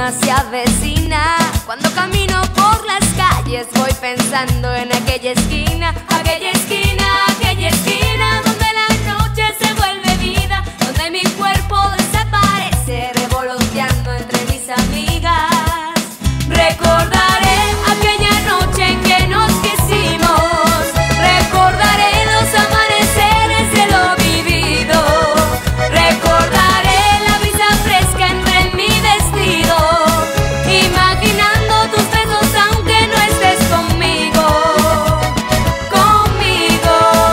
luna se avecina. Cuando camino por las calles voy pensando en aquella esquina, aquella esquina, aquella esquina donde la noche se vuelve vida, donde mi cuerpo desaparece revoloteando entre mis amigas. Recordaré aquella noche en que nos quisimos, recordaré los amaneceres de lo vivido, recordaré la brisa fresca entre mi vestido, imaginando tus besos aunque no estés conmigo, conmigo.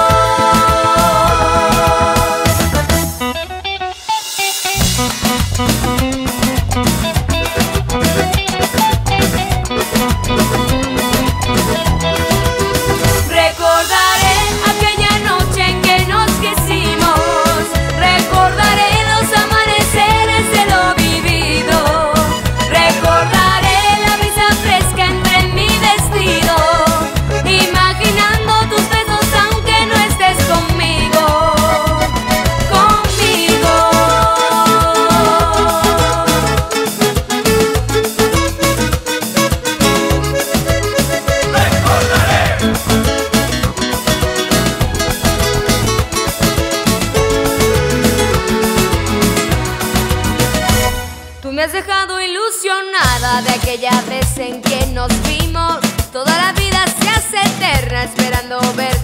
Recordaré aquella noche en que nos quisimos, recordaré los amaneceres de lo vivido, recordaré la brisa fresca entre mi vestido, imaginando tus besos aunque no estés conmigo, conmigo. Tú me has dejado ilusionada de aquella vez en que nos vimos. Toda la vida se hace eterna esperando ver